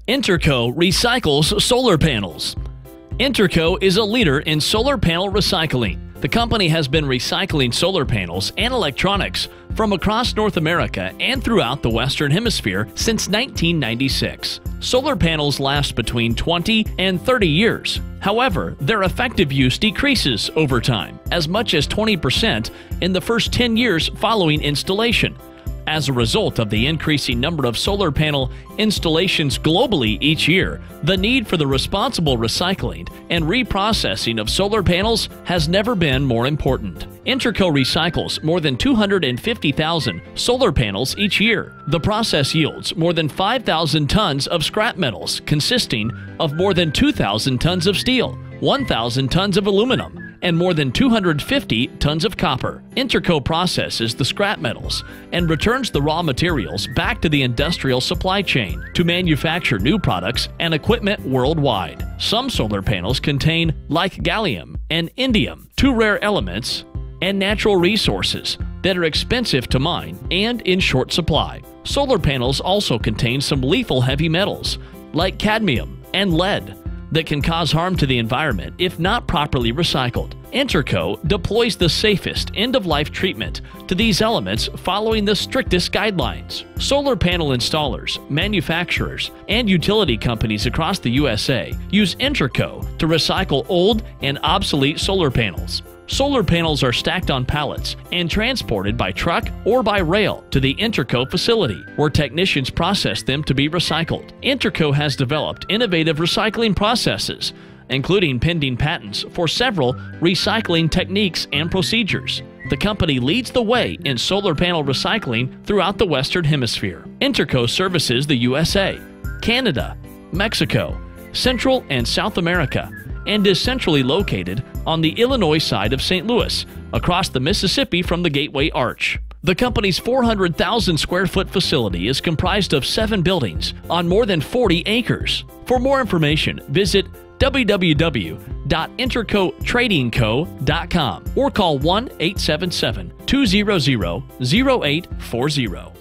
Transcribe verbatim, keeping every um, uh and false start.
Interco recycles solar panels. Interco is a leader in solar panel recycling. The company has been recycling solar panels and electronics from across North America and throughout the Western Hemisphere since nineteen ninety-six. Solar panels last between twenty and thirty years. However, their effective use decreases over time, as much as twenty percent in the first ten years following installation. As a result of the increasing number of solar panel installations globally each year, the need for the responsible recycling and reprocessing of solar panels has never been more important. Interco recycles more than two hundred fifty thousand solar panels each year. The process yields more than five thousand tons of scrap metals, consisting of more than two thousand tons of steel, one thousand tons of aluminum, and more than two hundred fifty tons of copper. Interco processes the scrap metals and returns the raw materials back to the industrial supply chain to manufacture new products and equipment worldwide. Some solar panels contain, like gallium and indium, two rare elements and natural resources that are expensive to mine and in short supply. Solar panels also contain some lethal heavy metals, like cadmium and lead, that can cause harm to the environment if not properly recycled. Interco deploys the safest end-of-life treatment to these elements following the strictest guidelines. Solar panel installers, manufacturers, and utility companies across the U S A use Interco to recycle old and obsolete solar panels. Solar panels are stacked on pallets and transported by truck or by rail to the Interco facility, where technicians process them to be recycled. Interco has developed innovative recycling processes, including pending patents for several recycling techniques and procedures. The company leads the way in solar panel recycling throughout the Western Hemisphere. Interco services the U S A, Canada, Mexico, Central and South America, and is centrally located on the Illinois side of Saint Louis, across the Mississippi from the Gateway Arch. The company's four hundred thousand square foot facility is comprised of seven buildings on more than forty acres. For more information, visit w w w dot interco trading co dot com or call one eight seven seven, two zero zero, zero eight four zero.